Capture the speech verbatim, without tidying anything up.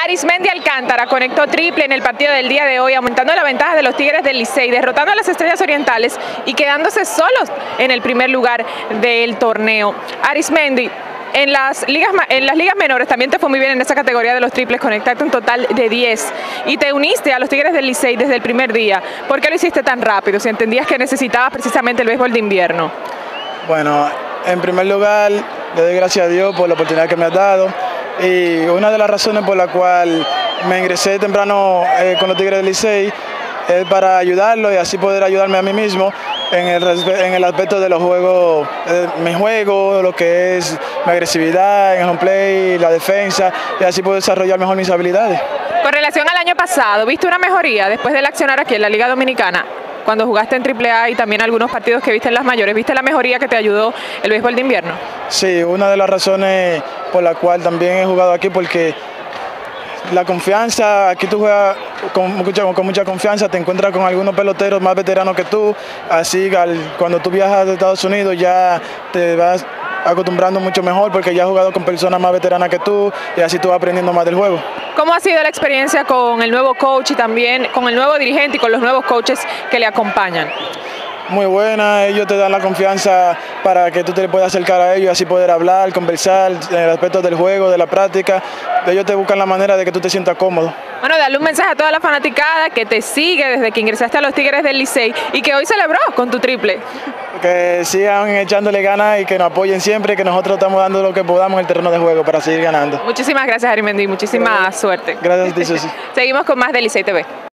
Arismendi Alcántara conectó triple en el partido del día de hoy, aumentando la ventaja de los Tigres del Licey, derrotando a las Estrellas Orientales y quedándose solos en el primer lugar del torneo. Arismendi, en las ligas en las ligas menores también te fue muy bien en esa categoría de los triples, conectaste un total de diez y te uniste a los Tigres del Licey desde el primer día. ¿Por qué lo hiciste tan rápido si entendías que necesitabas precisamente el béisbol de invierno? Bueno, en primer lugar le doy gracias a Dios por la oportunidad que me ha dado, y una de las razones por la cual me ingresé temprano eh, con los Tigres del Licey es para ayudarlo y así poder ayudarme a mí mismo en el, en el aspecto de los juegos, eh, mi juego, lo que es mi agresividad en el home play, la defensa, y así poder desarrollar mejor mis habilidades. Con relación al año pasado, ¿viste una mejoría después del accionar aquí en la Liga Dominicana? Cuando jugaste en triple A y también algunos partidos que viste en las mayores, ¿viste la mejoría que te ayudó el béisbol de invierno? Sí, una de las razones por la cual también he jugado aquí, porque la confianza, aquí tú juegas con mucha, con mucha confianza, te encuentras con algunos peloteros más veteranos que tú, así al, cuando tú viajas de Estados Unidos ya te vas acostumbrando mucho mejor porque ya has jugado con personas más veteranas que tú y así tú vas aprendiendo más del juego. ¿Cómo ha sido la experiencia con el nuevo coach y también con el nuevo dirigente y con los nuevos coaches que le acompañan? Muy buena, ellos te dan la confianza para que tú te puedas acercar a ellos y así poder hablar, conversar en el aspecto del juego, de la práctica. Ellos te buscan la manera de que tú te sientas cómodo. Bueno, dale un mensaje a toda la fanaticada que te sigue desde que ingresaste a los Tigres del Licey y que hoy celebró con tu triple. Que sigan echándole ganas y que nos apoyen siempre, que nosotros estamos dando lo que podamos en el terreno de juego para seguir ganando. Muchísimas gracias, Arismendi, muchísima gracias. suerte. Gracias a ti, Susi. Seguimos con más de Licey T V.